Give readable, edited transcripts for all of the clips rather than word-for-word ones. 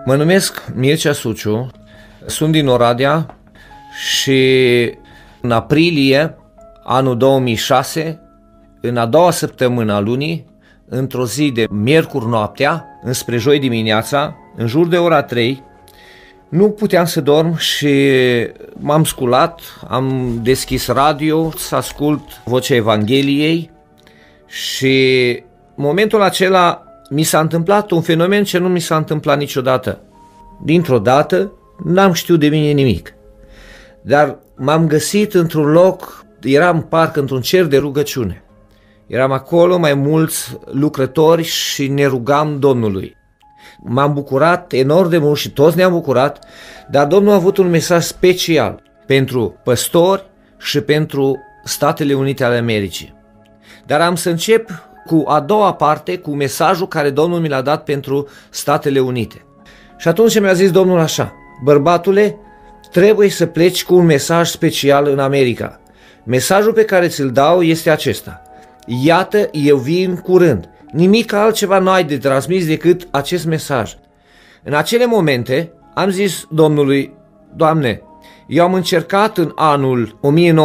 Mă numesc Mircea Suciu, sunt din Oradea și în aprilie anul 2006, în a doua săptămână a lunii, într-o zi de miercuri noaptea, înspre joi dimineața, în jur de ora 3, nu puteam să dorm și m-am sculat, am deschis radio să ascult vocea Evangheliei și în momentul acela mi s-a întâmplat un fenomen ce nu mi s-a întâmplat niciodată. Dintr-o dată n-am știut de mine nimic, dar m-am găsit într-un loc, eram parcă într-un cer de rugăciune. Eram acolo mai mulți lucrători și ne rugam Domnului. M-am bucurat enorm de mult și toți ne-am bucurat, dar Domnul a avut un mesaj special pentru păstori și pentru Statele Unite ale Americii. Dar am să încep cu a doua parte, cu mesajul care Domnul mi l-a dat pentru Statele Unite. Și atunci mi-a zis Domnul așa: bărbatule, trebuie să pleci cu un mesaj special în America. Mesajul pe care ți-l dau este acesta: iată, eu vin curând. Nimic altceva n-ai de transmis decât acest mesaj. În acele momente am zis Domnului: Doamne, eu am încercat în anul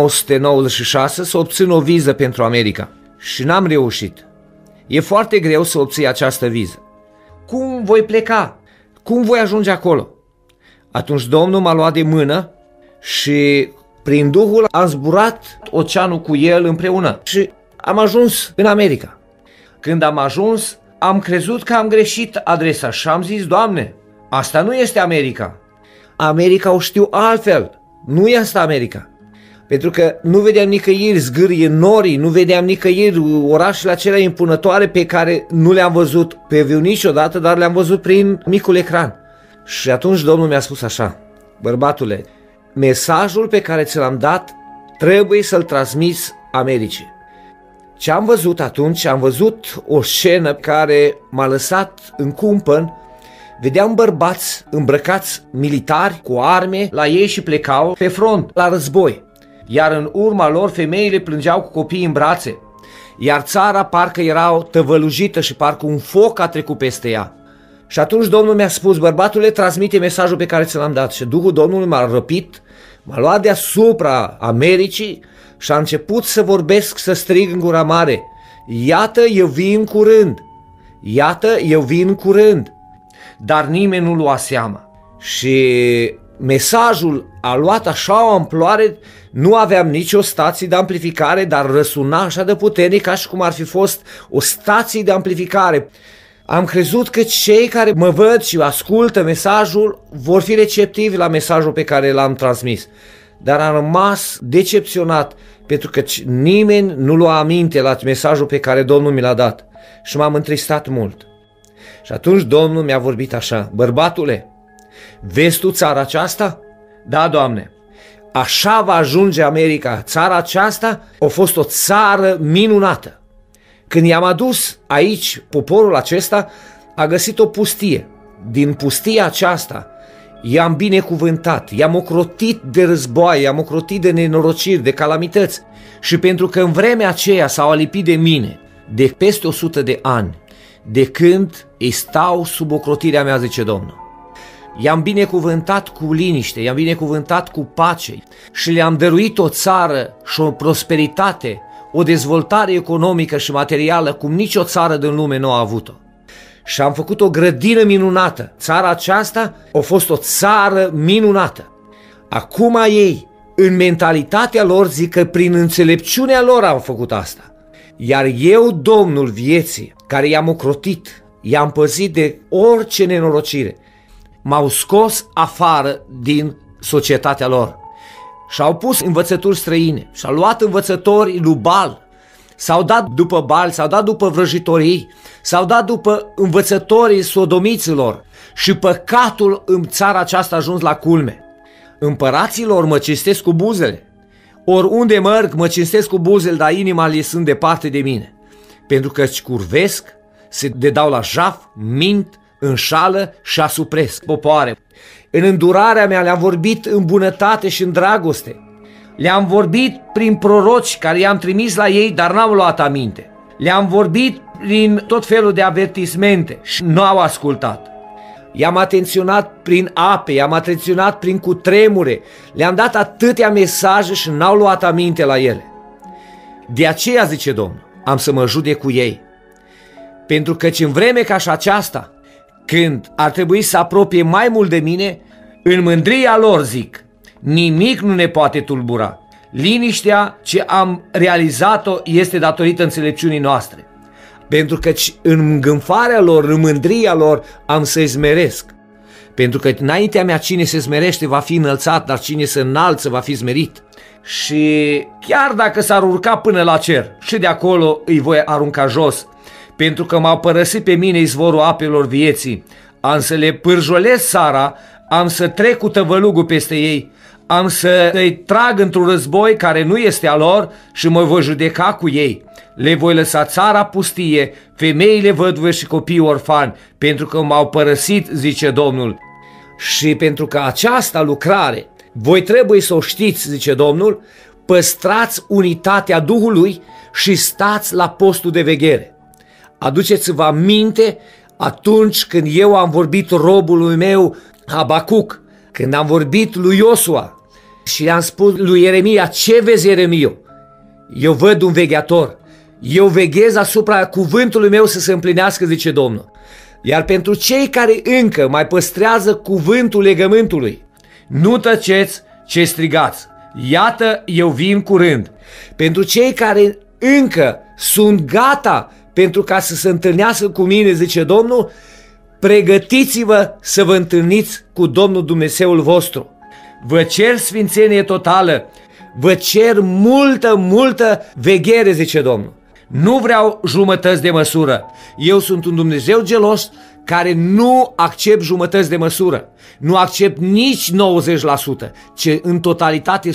1996 să obțin o viză pentru America și n-am reușit. E foarte greu să obții această viză. Cum voi pleca? Cum voi ajunge acolo? Atunci Domnul m-a luat de mână și prin Duhul am zburat oceanul cu El împreună și am ajuns în America. Când am ajuns, am crezut că am greșit adresa și am zis: Doamne, asta nu este America. America o știu altfel, nu e asta America. Pentru că nu vedeam nicăieri zgârie norii, nu vedeam nicăieri orașele acelea impunătoare pe care nu le-am văzut pe viu niciodată, dar le-am văzut prin micul ecran. Și atunci Domnul mi-a spus așa: bărbatule, mesajul pe care ți l-am dat trebuie să-l transmiți Americii. Ce am văzut atunci? Am văzut o scenă care m-a lăsat în cumpăn. Vedeam bărbați îmbrăcați militari cu arme la ei și plecau pe front la război. Iar în urma lor femeile plângeau cu copiii în brațe. Iar țara parcă era tăvălujită și parcă un foc a trecut peste ea. Și atunci Domnul mi-a spus: bărbatule, transmite mesajul pe care ți l-am dat. Și Duhul Domnului m-a răpit, m-a luat deasupra Americii și a început să vorbesc, să strig în gura mare: iată, eu vin curând, iată, eu vin curând. Dar nimeni nu lua seama. Și mesajul a luat așa o amploare, nu aveam nicio stație de amplificare, dar răsuna așa de puternic ca și cum ar fi fost o stație de amplificare. Am crezut că cei care mă văd și ascultă mesajul vor fi receptivi la mesajul pe care l-am transmis. Dar am rămas decepționat pentru că nimeni nu lua aminte la mesajul pe care Domnul mi l-a dat și m-am întristat mult. Și atunci Domnul mi-a vorbit așa: bărbatule, vezi tu țara aceasta? Da, Doamne. Așa va ajunge America. Țara aceasta a fost o țară minunată. Când i-am adus aici, poporul acesta a găsit o pustie. Din pustia aceasta i-am binecuvântat, i-am ocrotit de războaie, i-am ocrotit de nenorociri, de calamități. Și pentru că în vremea aceea s-au alipit de mine de peste 100 de ani, de când îi stau sub ocrotirea mea, zice Domnul. I-am binecuvântat cu liniște, i-am binecuvântat cu pace și le-am dăruit o țară și o prosperitate, o dezvoltare economică și materială cum nicio țară din lume nu a avut-o. Și am făcut o grădină minunată. Țara aceasta a fost o țară minunată. Acum ei, în mentalitatea lor, zic că prin înțelepciunea lor au făcut asta. Iar eu, Domnul vieții, care i-am ocrotit, i-am păzit de orice nenorocire, m-au scos afară din societatea lor. Și-au pus învățături străine, și-au luat învățători lui Baal, s-au dat după Baal, s-au dat după vrăjitorii, s-au dat după învățătorii sodomiților și păcatul în țara aceasta a ajuns la culme. Împăraților mă cinstesc cu buzele, oriunde merg mă cinstesc cu buzele, dar inima le sunt departe de mine, pentru că îți curvesc, se dedau la jaf, mint, înșală și asupresc popoare. În îndurarea mea le-am vorbit în bunătate și în dragoste. Le-am vorbit prin proroci care i-am trimis la ei, dar n-au luat aminte. Le-am vorbit prin tot felul de avertismente și nu au ascultat. i-am atenționat prin ape, i-am atenționat prin cutremure, le-am dat atâtea mesaje și n-au luat aminte la ele. De aceea, zice Domnul, am să mă judec cu ei. Pentru că în vreme ca și aceasta, când ar trebui să apropie mai mult de mine, în mândria lor, zic, nimic nu ne poate tulbura. Liniștea ce am realizat-o este datorită înțelepciunii noastre. Pentru că în îngânfarea lor, în mândria lor, am să-i smeresc. Pentru că înaintea mea cine se smerește va fi înălțat, dar cine se înalță va fi smerit. Și chiar dacă s-ar urca până la cer, și de acolo îi voi arunca jos, pentru că m-au părăsit pe mine izvorul apelor vieții, am să le pârjolesc țara, am să trec cu tăvălugul peste ei, am să îi trag într-un război care nu este a lor și mă voi judeca cu ei. Le voi lăsa țara pustie, femeile văduve și copiii orfani, pentru că m-au părăsit, zice Domnul. Și pentru că această lucrare, voi trebuie să o știți, zice Domnul, păstrați unitatea Duhului și stați la postul de veghere. Aduceți-vă aminte atunci când eu am vorbit robului meu Habacuc, când am vorbit lui Iosua și am spus lui Ieremia, ce vezi, Ieremia? Eu văd un vegheator, eu veghez asupra cuvântului meu să se împlinească, zice Domnul. Iar pentru cei care încă mai păstrează cuvântul legământului, nu tăceți, ce strigați, iată eu vin curând. Pentru cei care încă sunt gata pentru ca să se întâlnească cu mine, zice Domnul, pregătiți-vă să vă întâlniți cu Domnul Dumnezeul vostru. Vă cer sfințenie totală, vă cer multă veghere, zice Domnul. Nu vreau jumătăți de măsură. Eu sunt un Dumnezeu gelos care nu accept jumătăți de măsură. Nu accept nici 90%, ci în totalitate 100%.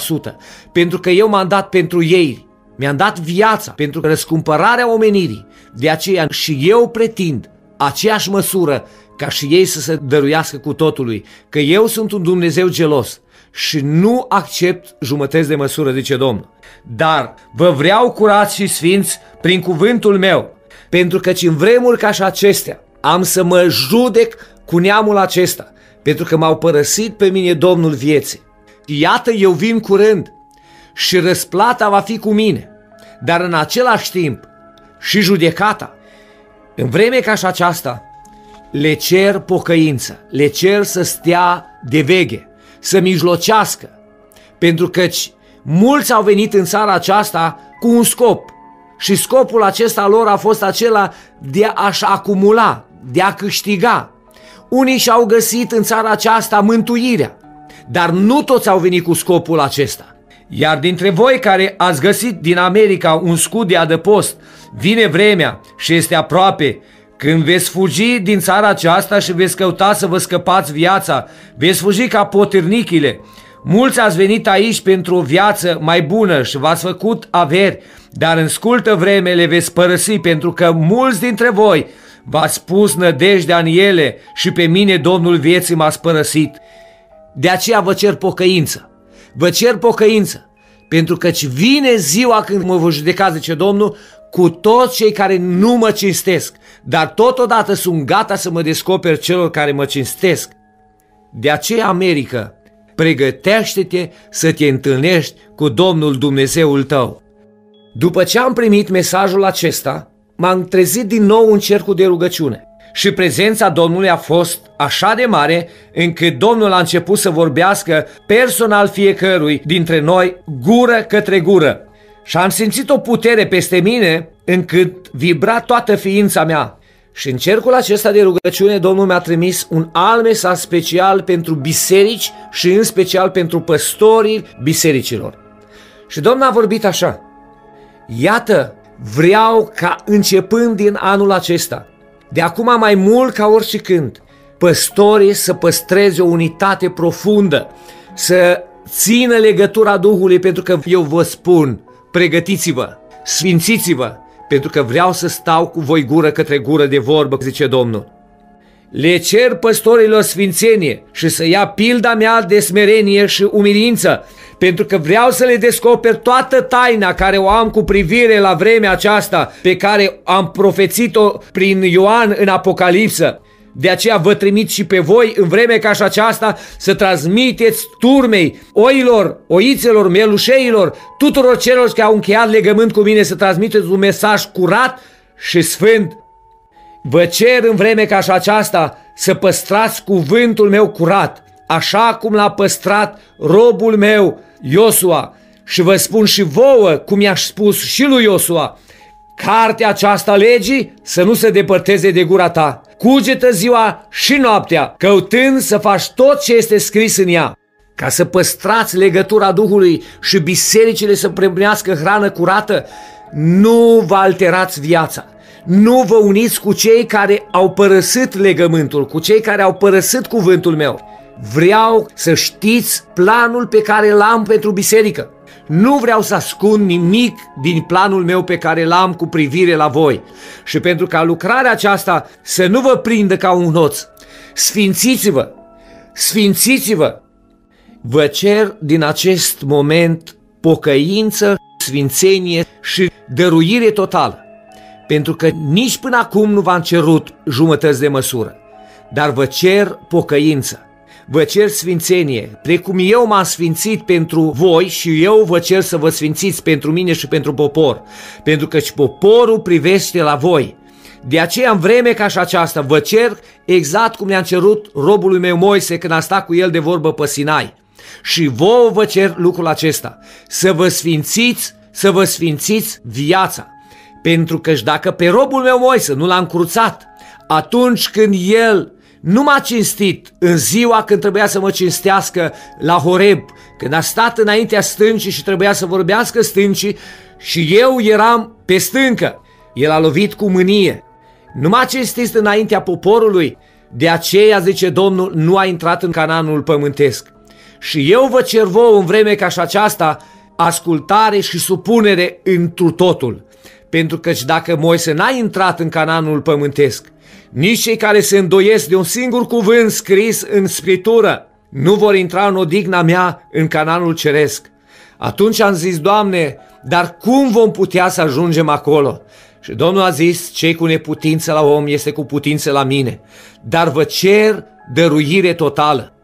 Pentru că eu m-am dat pentru ei. Mi-am dat viața pentru răscumpărarea omenirii. De aceea și eu pretind aceeași măsură ca și ei să se dăruiască cu totului. Că eu sunt un Dumnezeu gelos și nu accept jumătăți de măsură, zice Domnul. Dar vă vreau curați și sfinți prin cuvântul meu, pentru că în vremuri ca și acestea am să mă judec cu neamul acesta, pentru că m-au părăsit pe mine Domnul vieții. Iată, eu vin curând și răsplata va fi cu mine, dar în același timp și judecata. În vreme ca și aceasta le cer pocăință, le cer să stea de veche, să mijlocească, pentru că mulți au venit în țara aceasta cu un scop și scopul acesta lor a fost acela de a-și acumula, de a câștiga. Unii și-au găsit în țara aceasta mântuirea, dar nu toți au venit cu scopul acesta. Iar dintre voi care ați găsit din America un scut de adăpost, vine vremea și este aproape când veți fugi din țara aceasta și veți căuta să vă scăpați viața, veți fugi ca potârnichile. Mulți ați venit aici pentru o viață mai bună și v-ați făcut averi, dar în scurtă vreme le veți părăsi, pentru că mulți dintre voi v-ați pus nădejdea în ele și pe mine Domnul vieții m-ați părăsit. De aceea vă cer pocăință, vă cer pocăință, pentru că vine ziua când mă voi judeca, zice Domnul, cu toți cei care nu mă cinstesc, dar totodată sunt gata să mă descoper celor care mă cinstesc. De aceea, America, pregătește-te să te întâlnești cu Domnul Dumnezeul tău. După ce am primit mesajul acesta, m-am trezit din nou în cercul de rugăciune și prezența Domnului a fost așa de mare încât Domnul a început să vorbească personal fiecărui dintre noi, gură către gură. Și am simțit o putere peste mine încât vibra toată ființa mea. Și în cercul acesta de rugăciune Domnul mi-a trimis un alt mesaj special pentru biserici și în special pentru păstorii bisericilor. Și Domnul a vorbit așa: iată, vreau ca începând din anul acesta, de acum mai mult ca oricând, păstorii să păstreze o unitate profundă, să țină legătura Duhului, pentru că eu vă spun, pregătiți-vă, sfințiți-vă, pentru că vreau să stau cu voi gură către gură de vorbă, zice Domnul. Le cer păstorilor sfințenie și să ia pilda mea de smerenie și umilință, pentru că vreau să le descoper toată taina care o am cu privire la vremea aceasta pe care am profețit-o prin Ioan în Apocalipsă. De aceea vă trimit și pe voi în vreme ca și aceasta să transmiteți turmei, oilor, oițelor, mielușeilor, tuturor celor care au încheiat legământ cu mine, să transmiteți un mesaj curat și sfânt. Vă cer în vreme ca și aceasta să păstrați cuvântul meu curat, așa cum l-a păstrat robul meu Iosua. Și vă spun și vouă, cum i-aș spus și lui Iosua, cartea aceasta legii să nu se depărteze de gura ta. Cugetă ziua și noaptea, căutând să faci tot ce este scris în ea, ca să păstrați legătura Duhului și bisericile să primească hrană curată. Nu vă alterați viața. Nu vă uniți cu cei care au părăsit legământul, cu cei care au părăsit cuvântul meu. Vreau să știți planul pe care l-am pentru biserică. Nu vreau să ascund nimic din planul meu pe care l-am cu privire la voi. Și pentru ca lucrarea aceasta să nu vă prindă ca un hoț, sfințiți-vă, sfințiți-vă. Vă cer din acest moment pocăință, sfințenie și dăruire totală. Pentru că nici până acum nu v-am cerut jumătăți de măsură, dar vă cer pocăință. Vă cer sfințenie, precum eu m-am sfințit pentru voi și eu vă cer să vă sfințiți pentru mine și pentru popor, pentru că și poporul privește la voi. De aceea, în vreme ca și aceasta, vă cer exact cum le-am cerut robului meu Moise când a stat cu el de vorbă pe Sinai. Și vouă vă cer lucrul acesta, să vă sfințiți viața. Pentru că și dacă pe robul meu Moise nu l-am cruțat, atunci când el nu m-a cinstit în ziua când trebuia să mă cinstească la Horeb, când a stat înaintea stâncii și trebuia să vorbească stâncii și eu eram pe stâncă, el a lovit cu mânie. Nu m-a cinstit înaintea poporului, de aceea, zice Domnul, nu a intrat în Canaanul pământesc. Și eu vă cer vouă în vreme ca și aceasta ascultare și supunere întru totul. Pentru că dacă Moise n-a intrat în Canaanul pământesc, nici cei care se îndoiesc de un singur cuvânt scris în Scriptură nu vor intra în odihna mea în Canaanul ceresc. Atunci am zis, Doamne, dar cum vom putea să ajungem acolo? Și Domnul a zis, cei cu neputință la om este cu putință la mine, dar vă cer dăruire totală.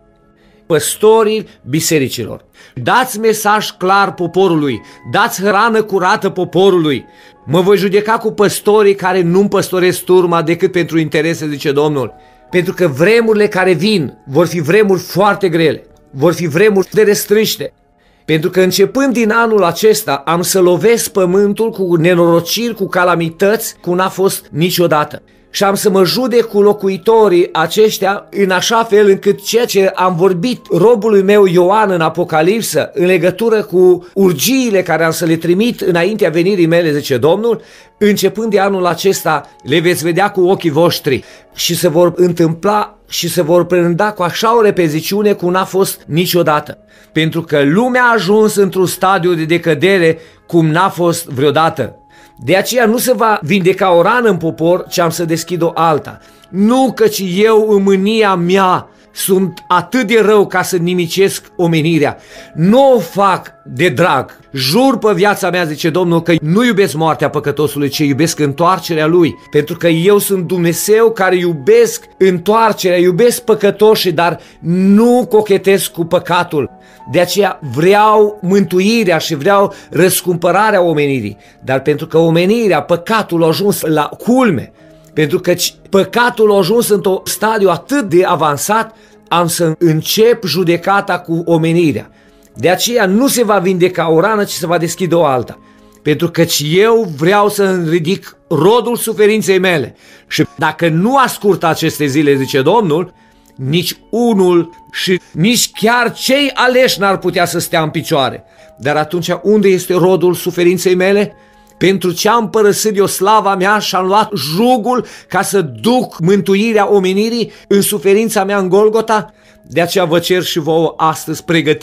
Păstorii bisericilor, dați mesaj clar poporului, dați hrană curată poporului. Mă voi judeca cu păstorii care nu-mi păstoresc turma decât pentru interese, zice Domnul. Pentru că vremurile care vin vor fi vremuri foarte grele, vor fi vremuri de restrâște. Pentru că începând din anul acesta am să lovesc pământul cu nenorociri, cu calamități, cum n-a fost niciodată. Și am să mă judec cu locuitorii aceștia în așa fel încât ceea ce am vorbit robului meu Ioan în Apocalipsă în legătură cu urgiile care am să le trimit înaintea venirii mele, zice Domnul, începând de anul acesta le veți vedea cu ochii voștri și se vor întâmpla și se vor prelunga cu așa o repeziciune cum n-a fost niciodată. Pentru că lumea a ajuns într-un stadiu de decădere cum n-a fost vreodată. De aceea nu se va vindeca o rană în popor, ci am să deschid o alta. Nu căci eu în mânia mea sunt atât de rău ca să nimicesc omenirea. Nu o fac de drag. Jur pe viața mea, zice Domnul, că nu iubesc moartea păcătosului, ci iubesc întoarcerea lui. Pentru că eu sunt Dumnezeu care iubesc întoarcerea, iubesc păcătoșii, dar nu cochetez cu păcatul. De aceea vreau mântuirea și vreau răscumpărarea omenirii. Dar pentru că omenirea, păcatul a ajuns la culme, pentru că păcatul a ajuns într-un stadiu atât de avansat, am să încep judecata cu omenirea. De aceea nu se va vindeca o rană, ci se va deschide o alta. Pentru că eu vreau să ridic rodul suferinței mele. Și dacă nu ascult aceste zile, zice Domnul, nici unul și nici chiar cei aleși n-ar putea să stea în picioare. Dar atunci unde este rodul suferinței mele? Pentru ce am părăsit eu slava mea și am luat jugul ca să duc mântuirea omenirii în suferința mea în Golgota? De aceea vă cer și vouă astăzi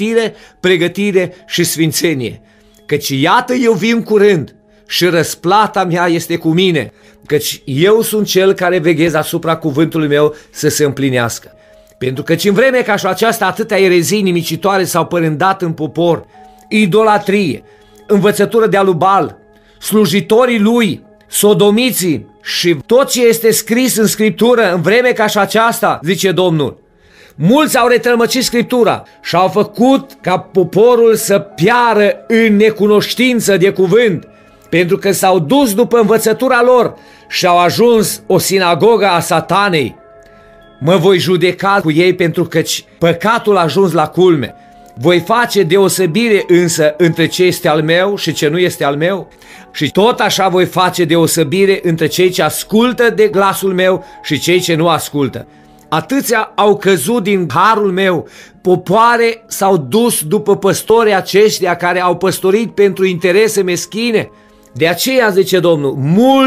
pregătire și sfințenie. Căci iată eu vin curând și răsplata mea este cu mine, căci eu sunt cel care veghez asupra cuvântului meu să se împlinească. Pentru că în vreme ca și aceasta atâtea erezii nimicitoare s-au părândat în popor, idolatrie, învățătură de alubal, slujitorii lui, sodomiții Și tot ce este scris în Scriptură în vreme ca și aceasta, zice Domnul, mulți au retălmăcit Scriptura și au făcut ca poporul să piară în necunoștință de cuvânt, pentru că s-au dus după învățătura lor și au ajuns o sinagogă a Satanei. Mă voi judeca cu ei pentru că păcatul a ajuns la culme. Voi face deosebire însă între ce este al meu și ce nu este al meu și tot așa voi face deosebire între cei ce ascultă de glasul meu și cei ce nu ascultă. Atâția au căzut din harul meu, popoare s-au dus după păstorii aceștia care au păstorit pentru interese meschine. De aceea, zice Domnul,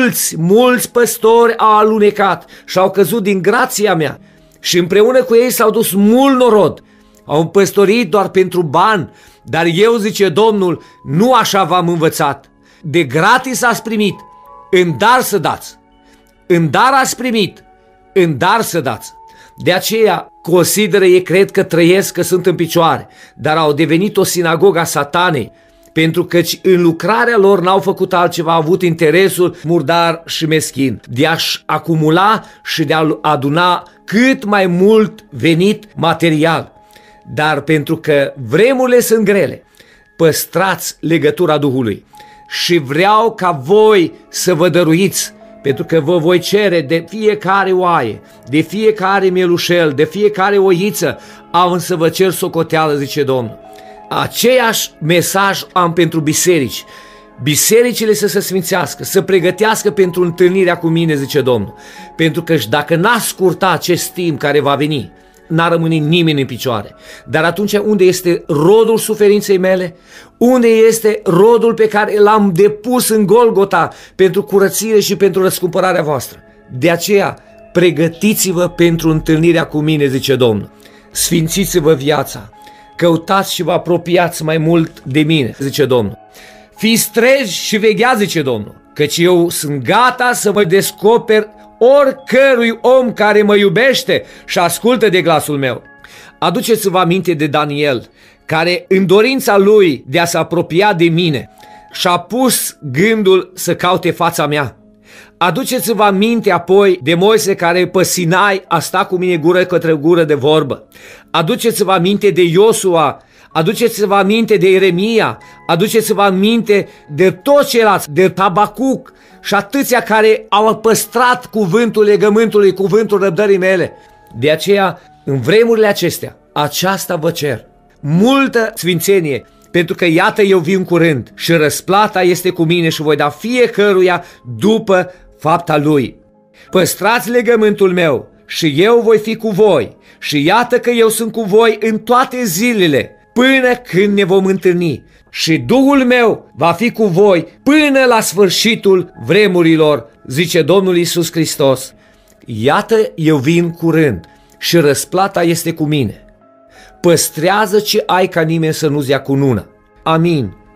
mulți păstori au alunecat și au căzut din grația mea și împreună cu ei s-au dus mult norod. Au păstorit doar pentru bani, dar eu, zice Domnul, nu așa v-am învățat. De gratis ați primit, în dar să dați. În dar ați primit, în dar să dați. De aceea consideră ei, cred că trăiesc, că sunt în picioare, dar au devenit o sinagogă a Satanei, pentru că în lucrarea lor n-au făcut altceva, au avut interesul murdar și meschin de a-și acumula și de a aduna cât mai mult venit material. Dar pentru că vremurile sunt grele, păstrați legătura Duhului și vreau ca voi să vă dăruiți, pentru că vă voi cere de fiecare oaie, de fiecare mielușel, de fiecare oiță, am să vă cer socoteală, zice Domnul. Aceeași mesaj am pentru biserici. Bisericile să se sfințească, să pregătească pentru întâlnirea cu mine, zice Domnul. Pentru că dacă n-a scurta acest timp care va veni, n-a rămâne nimeni în picioare. Dar atunci unde este rodul suferinței mele? Unde este rodul pe care l-am depus în Golgota pentru curățire și pentru răscumpărarea voastră? De aceea, pregătiți-vă pentru întâlnirea cu mine, zice Domnul. Sfințiți-vă viața, căutați și vă apropiați mai mult de mine, zice Domnul. Fiți treji și vegheați, zice Domnul, căci eu sunt gata să mă descoper oricărui om care mă iubește și ascultă de glasul meu. Aduceți-vă aminte de Daniel, care în dorința lui de a se apropia de mine și-a pus gândul să caute fața mea. Aduceți-vă aminte apoi de Moise, care pe Sinai a stat cu mine gură către gură de vorbă. Aduceți-vă aminte de Iosua, aduceți-vă aminte de Ieremia, aduceți-vă aminte de toți ceilalți, de Habacuc și atâția care au păstrat cuvântul legământului, cuvântul răbdării mele. De aceea, în vremurile acestea, aceasta vă cer, multă sfințenie, pentru că iată eu vin curând și răsplata este cu mine și voi da fiecăruia după fapta lui. Păstrați legământul meu și eu voi fi cu voi și iată că eu sunt cu voi în toate zilele până când ne vom întâlni și Duhul meu va fi cu voi până la sfârșitul vremurilor, zice Domnul Iisus Hristos. Iată eu vin curând și răsplata este cu mine. Păstrează ce ai ca nimeni să nu-ți ia cununa. Amin.